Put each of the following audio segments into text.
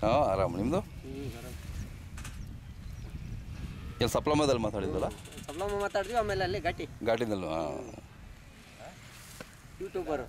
ಹಾಂ ಆರಾಮ. ನಿಮ್ಮದು ಆರಾಮ್. ಎಲ್ಲಿ ಸಪ್ಲಮದಲ್ಲಿ ಮಾತಾಡಿದ್ವಲ್ಲ? ಸಪ್ಲಮ್ಮ ಮಾತಾಡಿದ್ವಿ. ಆಮೇಲೆ ಅಲ್ಲಿ ಘಾಟಿನಲ್ಲೂ. ಹಾಂ, ಯೂಟ್ಯೂಬರು.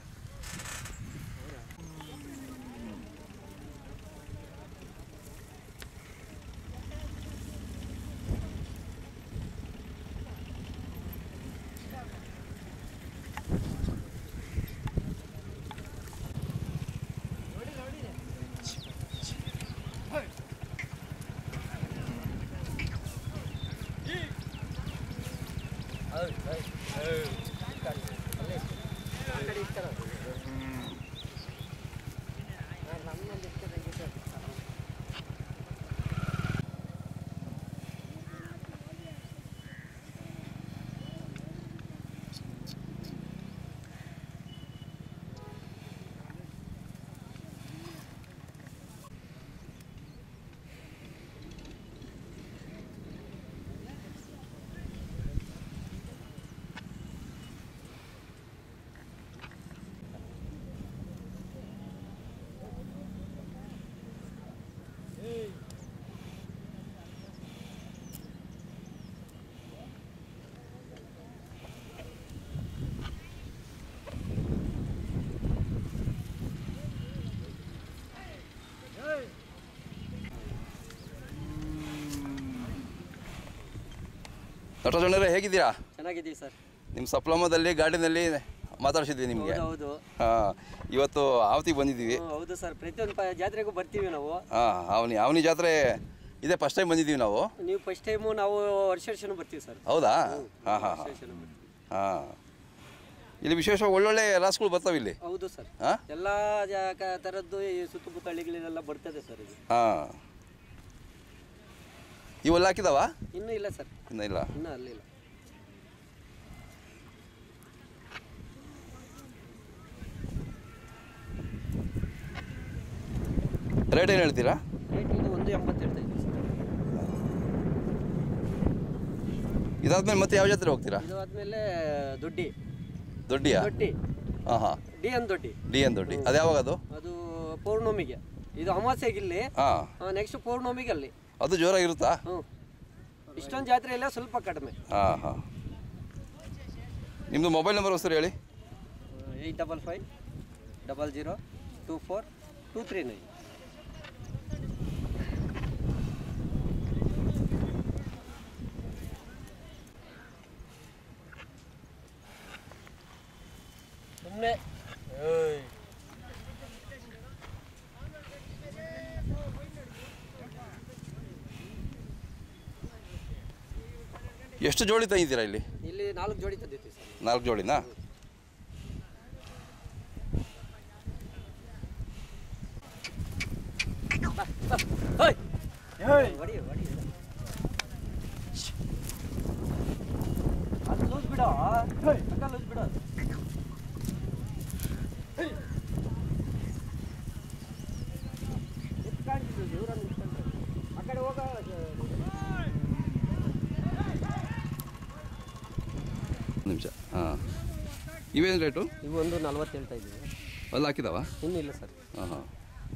ನಟರಾಜಣ್ಣರೇ ಹೇಗಿದ್ದೀರಾ? ಚೆನ್ನಾಗಿದ್ದೀವಿ ಸರ್. ನಿಮ್ಮ ಸಪ್ಲಮದಲ್ಲಿ ಗಾರ್ಡನಲ್ಲಿ ಮಾತಾಡ್ಸಿದ್ವಿ ನಿಮಗೆ. ಹೌದು. ಹಾಂ, ಇವತ್ತು ಆವತಿಗೆ ಬಂದಿದ್ದೀವಿ. ಹೌದು ಸರ್, ಪ್ರತಿಯೊಂದು ಜಾತ್ರೆಗೂ ಬರ್ತೀವಿ ನಾವು. ಹಾಂ, ಅವನಿ ಜಾತ್ರೆ ಇದೇ ಫಸ್ಟ್ ಟೈಮ್ ಬಂದಿದ್ದೀವಿ ನಾವು. ನೀವು ಫಸ್ಟ್ ಟೈಮು, ನಾವು ವರ್ಷನೂ ಬರ್ತೀವಿ ಸರ್. ಹೌದಾ? ಹಾಂ ಹಾಂ ಹಾಂ. ಇಲ್ಲಿ ವಿಶೇಷವಾಗಿ ಒಳ್ಳೊಳ್ಳೆ ರಾಸುಗಳು ಬರ್ತಾವೆ ಇಲ್ಲಿ. ಹೌದು ಸರ್. ಎಲ್ಲ ಥರದ್ದು ಈ ಸುತ್ತಮುತ್ತ ಹಳ್ಳಿಗಳಲ್ಲೆಲ್ಲ ಬರ್ತದೆ ಸರ್ ಇದು. ಹಾಂ, ಇವೆಲ್ಲ ಹಾಕಿದಾವ? ಇನ್ನೂ ಇಲ್ಲ ಸರ್. ಇನ್ನೂ ಇಲ್ಲ. ಇನ್ನೂ ಅಲ್ಲಿಲ್ಲ. ರೇಟ್ ಏನು ಹೇಳ್ತೀರಾ? ರೇಟ್ ಇದು 180 ಹೇಳ್ತಾ ಇದ್ದೀವಿ ಸರ್. ಇದಾದ್ಮೇಲೆ ಮತ್ತೆ ಯಾವ ಜಾತ್ರೆ ಹೋಗ್ತೀರಾ? ಇದು ಆದಮೇಲೆ ದೊಡ್ಡಿಯಾ? ದೊಡ್ಡಿ. ಹಾಂ ಹಾಂ, ಡಿ ಎನ್ ದೊಡ್ಡಿ. ಅದು ಯಾವಾಗ? ಅದು ಪೌರ್ಣಮಿಗೆ. ಇದು ಅಮಾವಾಸ್ಯೆಗಿಲ್ಲಿ. ಹಾಂ, ನೆಕ್ಸ್ಟ್ ಪೌರ್ಣಮಿಗೆ ಅಲ್ಲಿ. ಅದು ಜೋರಾಗಿರುತ್ತಾ? ಹ್ಞೂ, ಇಷ್ಟೊಂದು ಜಾತ್ರೆ ಇಲ್ಲ, ಸ್ವಲ್ಪ ಕಡಿಮೆ. ಹಾಂ ಹಾಂ. ನಿಮ್ಮದು ಮೊಬೈಲ್ ನಂಬರ್ ಸರ್ ಹೇಳಿ. 8550024239. ಸುಮ್ಮನೆ ಎಷ್ಟು ಜೋಡಿ ತಂದಿದ್ದೀರಾ ಇಲ್ಲಿ? ಇಲ್ಲಿ 4 ಜೋಡಿ ತಂದಿದ್ದೀವಿ ಸರ್. 4 ಜೋಡಿನಾ? ಅದು ಲೂಸ್ ಬಿಡೋ, ಲೂಸ್ ಬಿಡೋ. ಆ ಕಡೆ ಹೋಗ. ನಿಮಿಷ. ಹಾಂ, ಇವೇನು ರೇಟು? ಇವು 140 ಹೇಳ್ತಾ ಇದ್ದೀವಿ. ಅಲ್ಲಿ ಹಾಕಿದಾವ? ಇನ್ನೂ ಇಲ್ಲ ಸರ್. ಹಾಂ ಹಾಂ.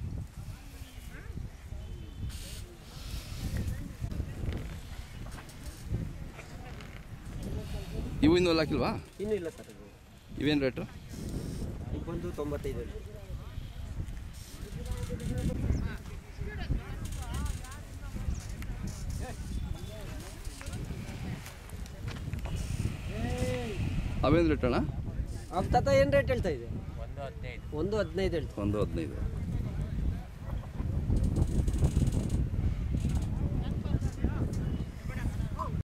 ಇವು ಇನ್ನೂ ಅಲ್ಲಿ ಹಾಕಿಲ್ವಾ? ಇನ್ನೂ ಇಲ್ಲ ಸರ್. ಇವೇನು ರೇಟು? ಈಗ ಬಂದು 95. ಅವೇನು ರೇಟ್ ಅಣ್ಣ? ತಾತ ಏನು ರೇಟ್ ಹೇಳ್ತಾ ಇದೆ? 115 ಹೇಳ್ತಾ. 115.